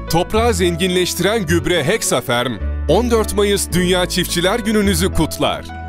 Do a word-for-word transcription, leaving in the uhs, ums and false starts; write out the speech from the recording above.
Toprağı zenginleştiren gübre Hexaferm, on dört Mayıs Dünya Çiftçiler Günü'nüzü kutlar.